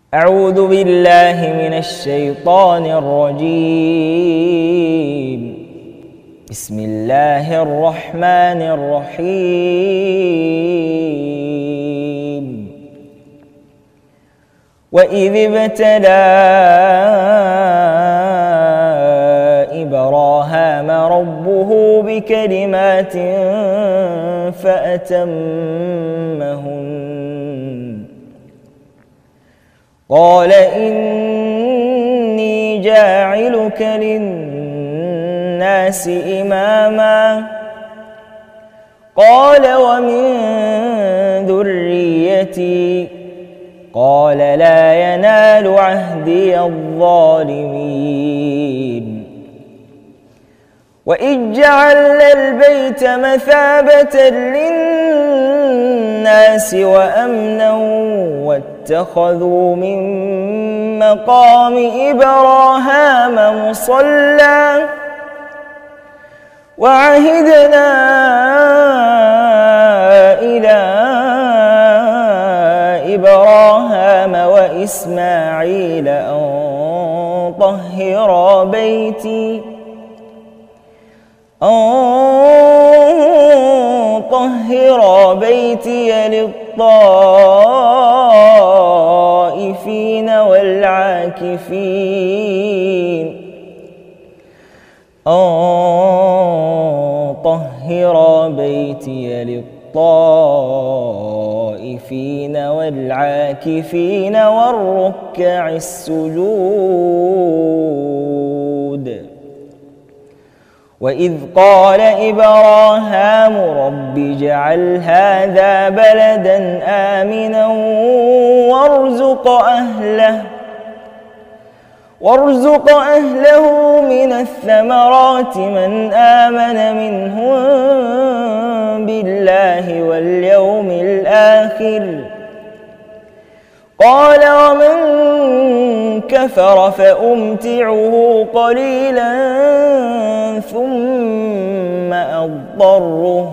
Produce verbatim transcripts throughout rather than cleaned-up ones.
أعوذ بالله من الشيطان الرجيم. بسم الله الرحمن الرحيم. وإذ ابتلى إبراهام ربه بكلمات فأتمهن قال إني جاعلك للناس إماما قال ومن ذريتي قال لا ينال عهدي الظالمين. وإذ جعلنا البيت مثابة للناس وأمنا واتخذوا من مقام إبراهام مصلى وعهدنا إلى إبراهام وإسماعيل أن طهرا بيتي أن طهرا بيتي للطائفين والعاكفين أن طهرا بيتي للطائفين والعاكفين والركع السجود. وإذ قال إبراهام رب اجعل هذا بلدا آمنا وارزق أهله وارزق أهله من الثمرات من آمن منهم بالله واليوم الآخر قال ومن كفر فأمتعه قليلا ثم أضطره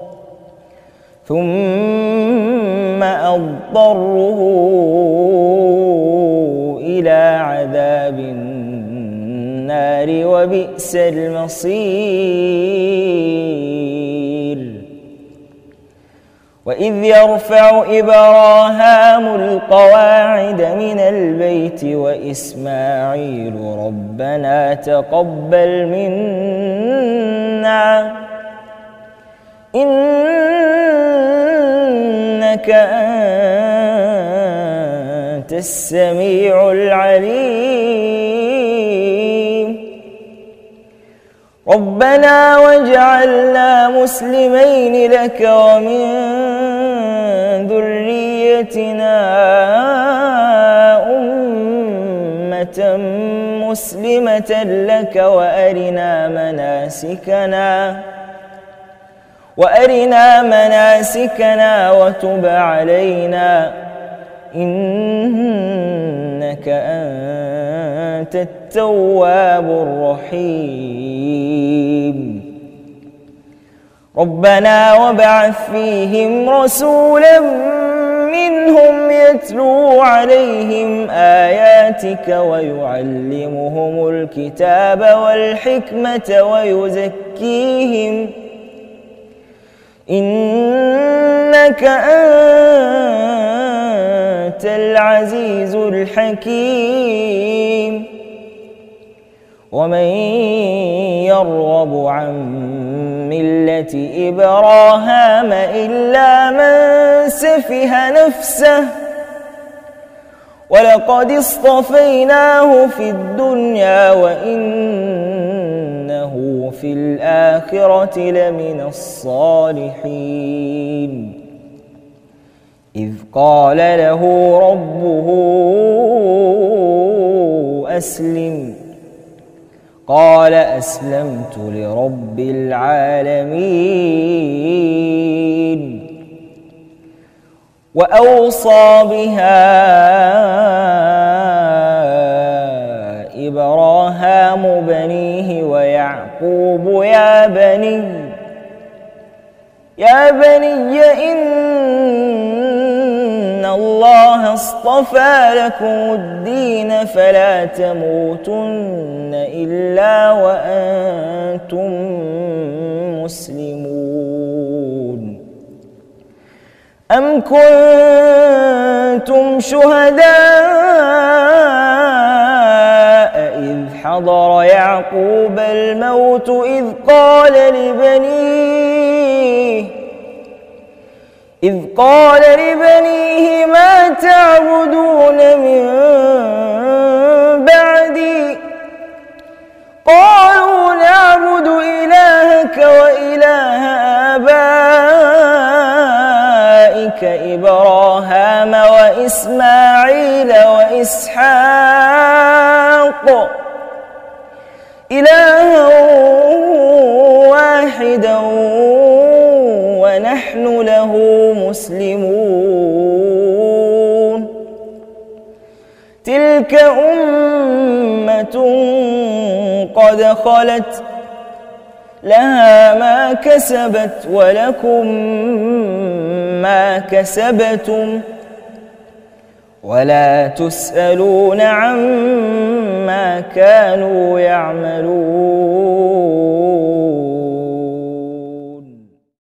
ثم أضطره إلى عذاب النار وبئس المصير. وإذ يرفع إبراهام القواعد من البيت وإسماعيل ربنا تقبل منا إنك أنت السميع العليم ربنا واجعلنا مسلمين لك ومن ذريتنا أمة مسلمة لك وأرنا مناسكنا وأرنا مناسكنا وتب علينا إنك أنت التواب الرحيم. ربنا وابعث فيهم رسولا منهم يتلو عليهم آياتك ويعلمهم الكتاب والحكمة ويزكيهم إنك أنت العزيز الحكيم. ومن يرغب عن ملة إبراهام إلا من سفه نفسه ولقد اصطفيناه في الدنيا وإنه في الآخرة لمن الصالحين. إذ قال له ربه أسلم قال أسلمت لرب العالمين. وأوصى بها إبراهام بنيه ويعقوب يا بني يا بني إن الله اصطفى لكم الدين فلا تموتن إلا وأنتم مسلمون. أم كنتم شهداء إذ حضر يعقوب الموت إذ قال لبنيه إذ قال لبنيه ما تعبدون من بعدي قالوا نعبد إلهك وإله آبائك إبراهام وإسماعيل وإسحاق إلها واحدا ونحن له مسلمون. تلك أمة قد خلت لها ما كسبت ولكم ما كسبتم ولا تسألون عما كانوا يعملون.